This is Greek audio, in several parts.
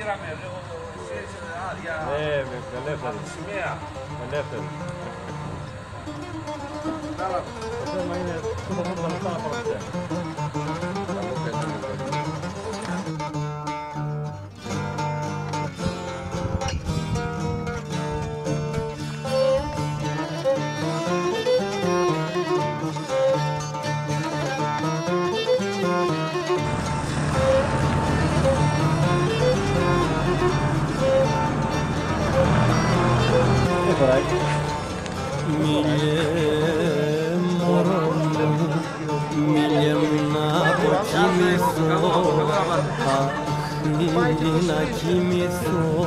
πήραμε λίγο άδεια. Ελεύθερη. Σημαία. Ελεύθερη. Το θέμα είναι πού θα φέρουμε τα λεφτά να πάρουμε. Μίλιε μωρό μου, μίλιε μου να αποκοιμηθώ, αχ, να κοιμηθώ.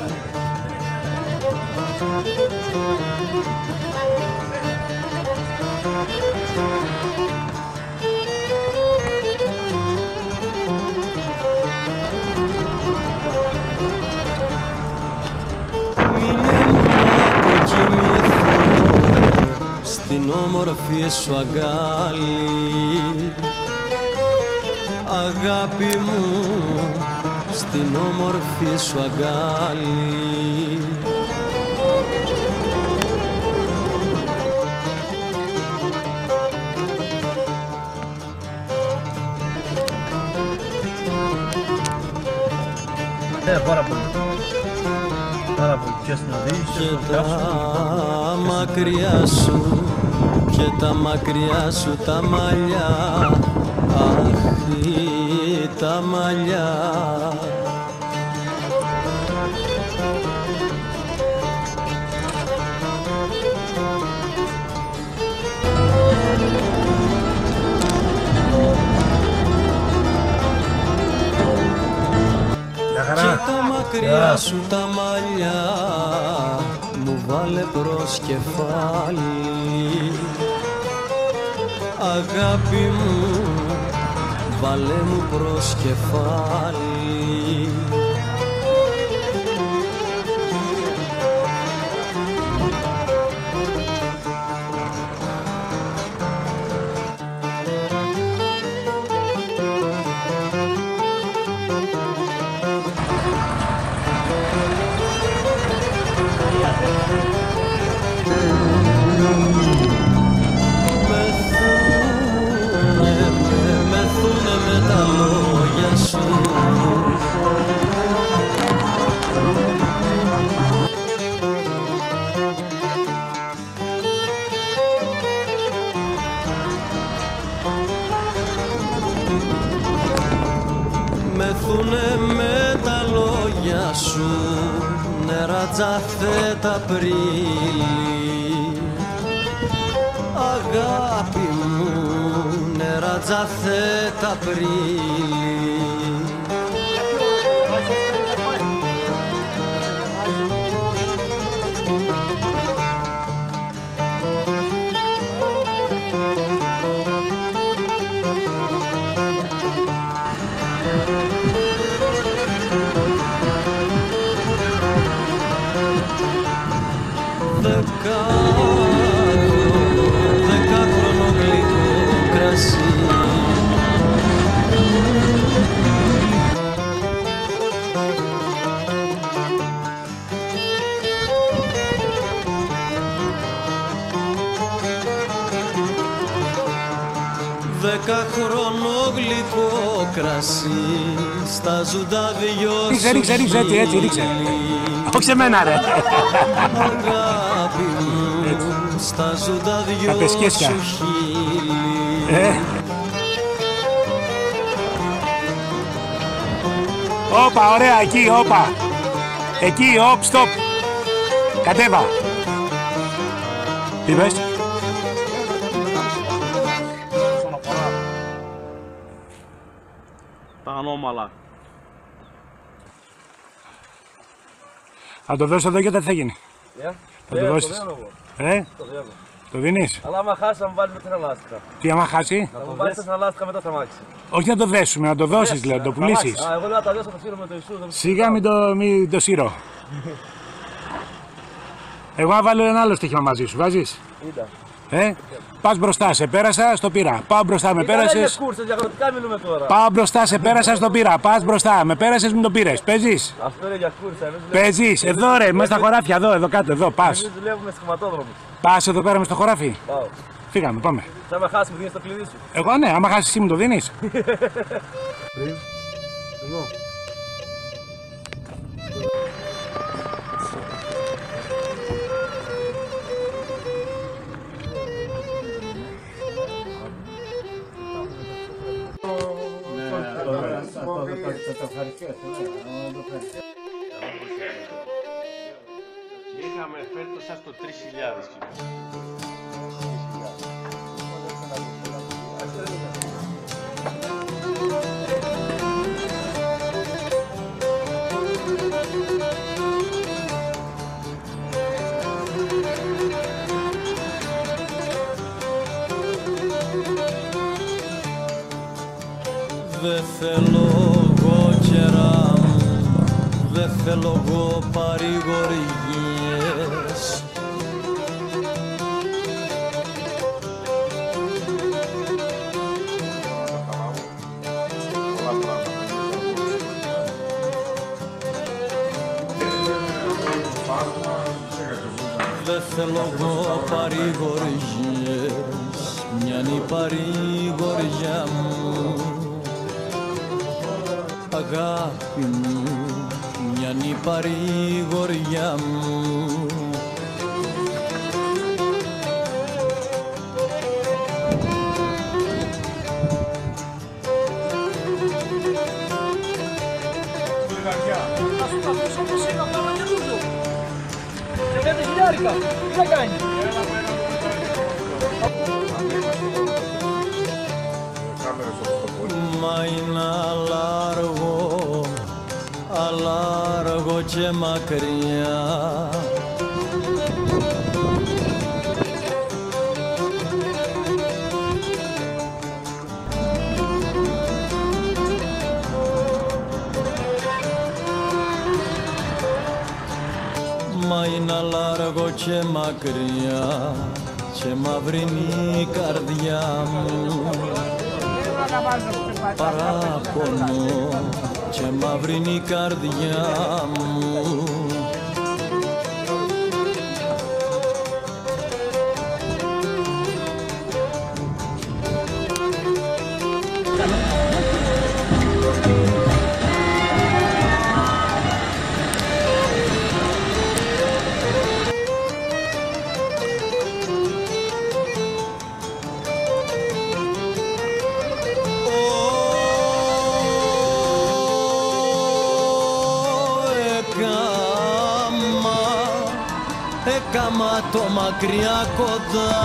Στην όμορφη σου αγκάλι, αγάπη μου, στην όμορφη σου αγκάλι. Πάρα πολύ. Πάρα πολύ. Και στην οδήγηση, και τα μακριά σου, και τα μακριά σου τα μαλλιά, αχ, τα μαλλιά. Και τα μακριά σου τα μαλλιά μου βάλε προς κεφάλι, αγάπη μου, βάλε μου προς κεφάλι. Μεθούνε με τα λόγια σου, μεθούνε με τα λόγια σου, νερατζάθε τα πρίλη, αγάπη μου, νερατζάθε τα πρίλη. Δεκάχρονο γλυκό κρασί, δεκάχρονο γλυκό κρασί, στάζουν τα δυο σου χείλη. Έτσι, ρίξε. Όχι σε μένα, ρε. Αγάπη μου, στάζουν τα δυο σου χείλη. Όπα, ωραία, εκεί, όπα. Εκεί, όπ, στοπ. Κατέβα. Τι πες? Τα ανώμαλα. Θα το δώσω εδώ και δεν θα γίνει. Θα το δώσεις. Το διάβω. Το δίνεις. Αλλά άμα χάσει, θα μου βάλει με την λάστιχα. Τι άμα χάσει? Να μου βάλει τα λάστιχα μετά θα μάξει. Όχι να το δέσουμε, να το δώσεις, λέω, να το πουλήσεις. Εγώ λέω να τα δώσω το σύρω με το Ιησού. Σιγά μην το σύρω. Εγώ να βάλω ένα άλλο στοίχημα μαζί σου, βάζεις? Είδα. Πας μπροστά, σε πέρασα, στο πήρα. Πάω μπροστά, με πέρασες. Κούρσες, διαφορετικά μιλούμε τώρα. Πάω μπροστά, σε πέρασα, στο πήρα. Πας μπροστά, με πέρασες, μου το πήρες. Παίζεις. Αυτό είναι για κούρσα. Παίζεις. Εδώ ρε, μέσα στα χωράφια, εδώ κάτω, εδώ. Πας. Εμείς δουλεύουμε σχηματόδρομους. Πας εδώ πέρα μες στο χωράφι. Πάω. Φύγαμε, πάμε. Θα με χάσει, μου δίνεις το κλειδί σου. Εγώ ναι, άμα χάσεις εσύ μου το δίνεις. Είχαμε φέτος σας το 3.000 Δε θέλω εγώ κερά μου, δε θέλω εγώ παρηγοριές. Δε θέλω εγώ παρηγοριές, μιαν η παρηγοριά μου. Αγάπη μου, μιαν η παρηγοριά μου. Μα είναι αλάργο και μακριά. Μα είναι αλάργο και μακριά και μαυρινή η καρδιά μου. Παράπονο και μαυρινή η καρδιά μου. Έκαμα το μακριά κοντά.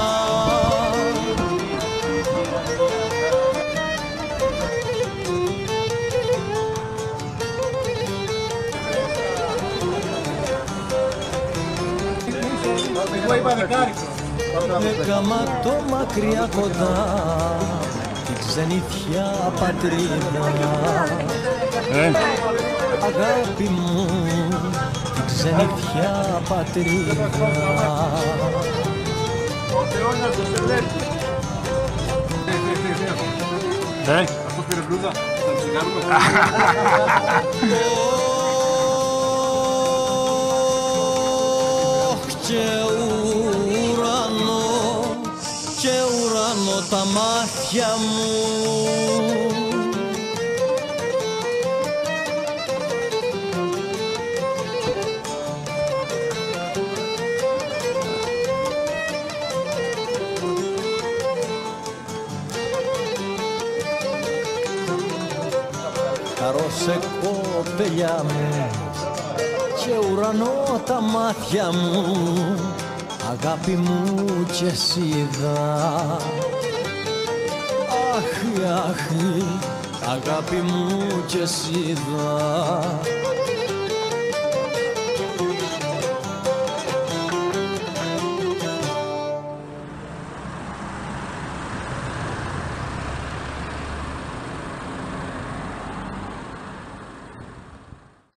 Έκαμα το μακριά κοντά, την ξενιθιά πατρίδα. Αγάπη μου, την ξενιθιά πατρίδα. Αυτός πήρε μπλούζα, θα ψυγάρουμε. Και ουρανό τα μάτια μου. Χαρώσε κοπελιά μου και ουρανό τα μάτια μου. Αγάπη μου και σίδα. Αχ, αχ, αγάπη μου και σίδα.